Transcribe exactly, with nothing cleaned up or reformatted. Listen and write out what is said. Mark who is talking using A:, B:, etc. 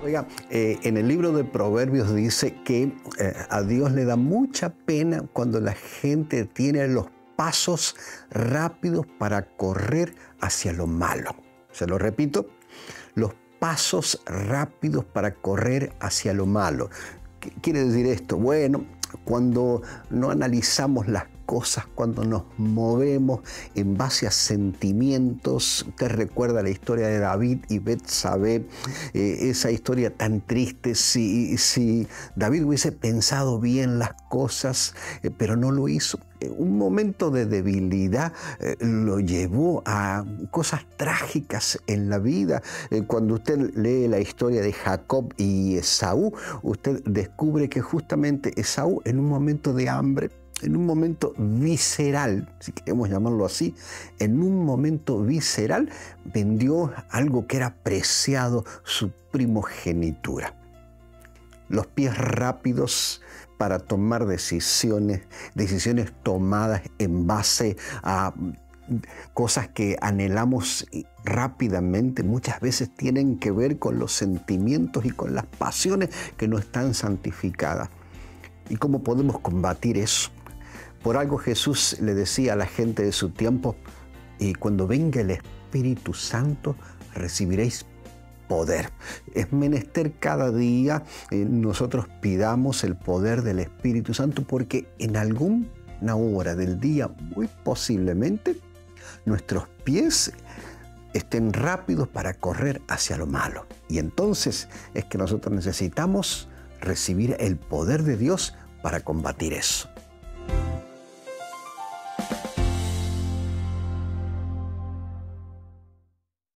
A: Oiga, eh, en el libro de Proverbios dice que eh, a Dios le da mucha pena cuando la gente tiene los pasos rápidos para correr hacia lo malo. Se lo repito, los pasos rápidos para correr hacia lo malo. ¿Qué quiere decir esto? Bueno, cuando no analizamos las cosas, cuando nos movemos en base a sentimientos. Usted recuerda la historia de David y Betsabé, eh, esa historia tan triste. Si, si David hubiese pensado bien las cosas, eh, pero no lo hizo. Un momento de debilidad eh, lo llevó a cosas trágicas en la vida. Eh, cuando usted lee la historia de Jacob y Esaú, usted descubre que justamente Esaú, en un momento de hambre, en un momento visceral, si queremos llamarlo así, en un momento visceral, vendió algo que era preciado, su primogenitura. Los pies rápidos para tomar decisiones, decisiones tomadas en base a cosas que anhelamos rápidamente, muchas veces tienen que ver con los sentimientos y con las pasiones que no están santificadas. ¿Y cómo podemos combatir eso? Por algo Jesús le decía a la gente de su tiempo, y cuando venga el Espíritu Santo recibiréis poder. Es menester cada día eh, nosotros pidamos el poder del Espíritu Santo, porque en alguna hora del día, muy posiblemente, nuestros pies estén rápidos para correr hacia lo malo. Y entonces es que nosotros necesitamos recibir el poder de Dios para combatir eso.